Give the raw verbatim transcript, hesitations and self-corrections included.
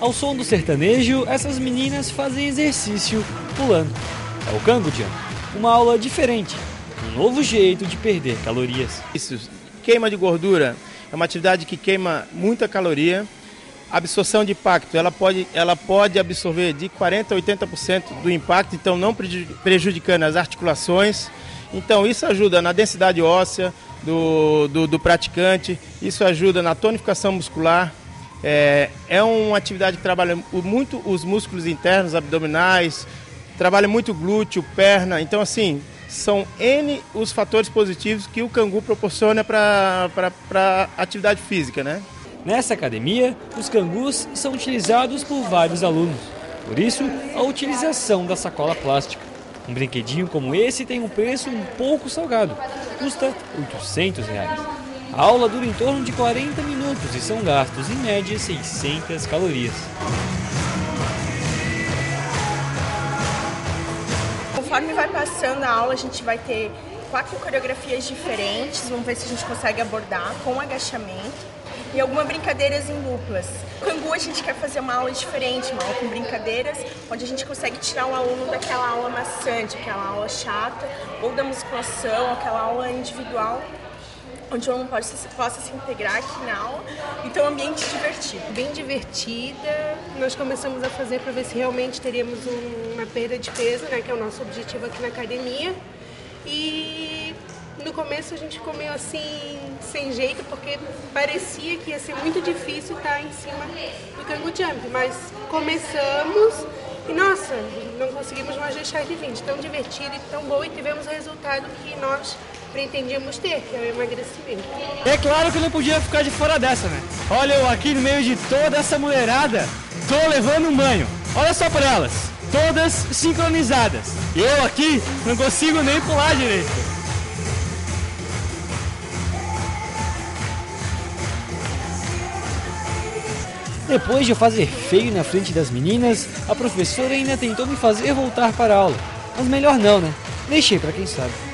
Ao som do sertanejo, essas meninas fazem exercício pulando. É o Kangu Jump, uma aula diferente, um novo jeito de perder calorias. Isso, queima de gordura é uma atividade que queima muita caloria. A absorção de impacto, ela pode, ela pode absorver de quarenta a oitenta por cento do impacto, então não prejudicando as articulações. Então isso ajuda na densidade óssea do, do, do praticante, isso ajuda na tonificação muscular. É, é uma atividade que trabalha muito os músculos internos, abdominais, trabalha muito glúteo, perna. Então assim, são N os fatores positivos que o Kangu proporciona para a atividade física, né? Nessa academia, os Kangus são utilizados por vários alunos. Por isso, a utilização da sacola plástica. Um brinquedinho como esse tem um preço um pouco salgado. Custa oitocentos reais. A aula dura em torno de quarenta minutos e são gastos, em média, seiscentas calorias. Conforme vai passando a aula, a gente vai ter quatro coreografias diferentes. Vamos ver se a gente consegue abordar com agachamento. E algumas brincadeiras em duplas. No Kangu a gente quer fazer uma aula diferente, uma aula com brincadeiras, onde a gente consegue tirar o aluno daquela aula maçante, aquela aula chata, ou da musculação, aquela aula individual, onde o aluno possa, possa se integrar aqui na aula e ter um ambiente divertido. Bem divertida, nós começamos a fazer para ver se realmente teríamos um, uma perda de peso, né, que é o nosso objetivo aqui na academia. E no começo a gente ficou meio assim, sem jeito, porque parecia que ia ser muito difícil estar em cima do Kangu Jump, mas começamos e, nossa, não conseguimos mais deixar de vir, tão divertido e tão bom, e tivemos o resultado que nós pretendíamos ter, que é o emagrecimento. É claro que eu não podia ficar de fora dessa, né? Olha eu aqui no meio de toda essa mulherada, tô levando um banho. Olha só para elas, todas sincronizadas. E eu aqui não consigo nem pular direito. Depois de eu fazer feio na frente das meninas, a professora ainda tentou me fazer voltar para a aula. Mas melhor não, né? Deixei para quem sabe.